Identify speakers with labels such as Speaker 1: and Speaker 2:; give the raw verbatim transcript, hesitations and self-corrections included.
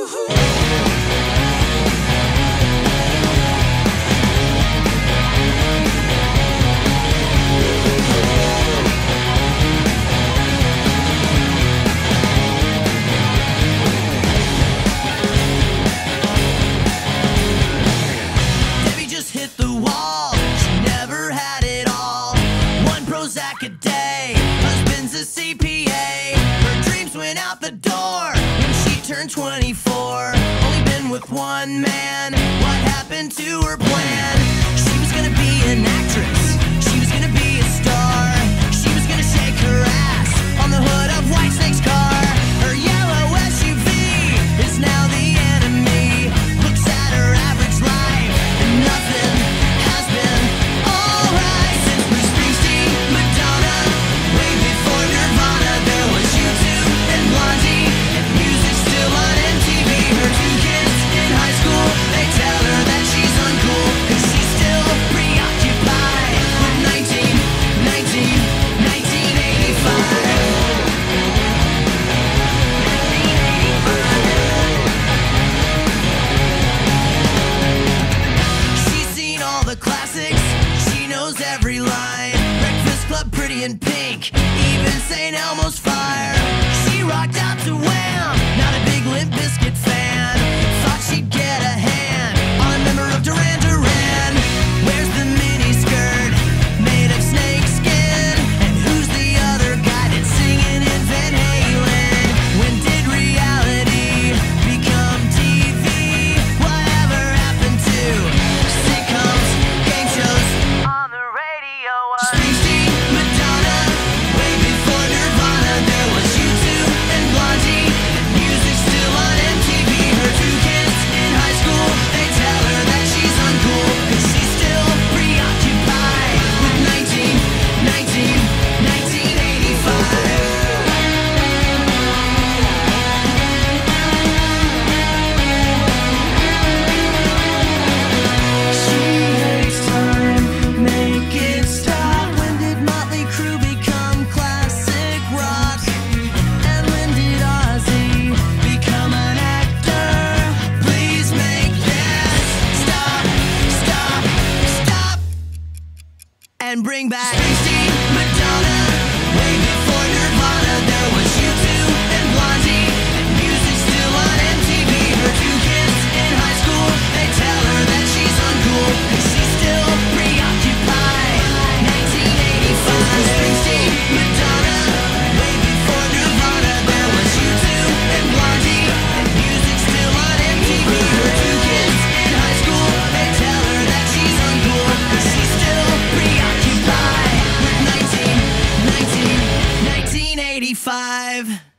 Speaker 1: twenty-four, only been with one man. What happened to her plan? She was gonna be an actress, she was gonna be a star, she was gonna shake her ass on the hood of Whitesnake's car. Her yellow S U V is now the enemy. Looks at her average life and nothing has been alright since Bruce Springsteen, Madonna, way before Nirvana. There was U two and Blondie, and music still on M T V. Her two kids in high school, they tell her that she's uncool, cause she's still preoccupied with nineteen, nineteen, nineteen eighty-five. She's seen all the classics, she knows every line. Breakfast Club, Pretty in Pink, even Saint Elmo's Fire. She rocked out to Wham, not a big Limp Bizkit fan. Thought she'd get a hand on a member of Duran Duran. Wears the mini skirt made of snake skin, and who's the other guy that's singing in Van Halen? When did reality become T V? Whatever happened to sitcoms, game shows on the radio? Springsteen, Madonna, way before Nirvana. There was U two and Blondie, and music still on M T V. Her two kids in high school, they tell her that she's uncool, cause she's still preoccupied with nineteen, nineteen, nineteen eighty-five. She hates time, make it stop. When did Motley Crue become classic rock? And when did Ozzy become an actor? Please make this stop, stop, stop, and bring back Springsteen, Madonna, way before Nirvana. There was U two and Blondie, and music still on M T V. Her two kids in high school, they tell her that she's uncool, cause she's still preoccupied. nineteen eighty-five. Springsteen, Madonna, way before Nirvana. There was U two and Blondie, and music still on M T V. Her two kids in high school, they tell her that she's uncool, cause she's still preoccupied with nineteen, nineteen, nineteen eighty-five.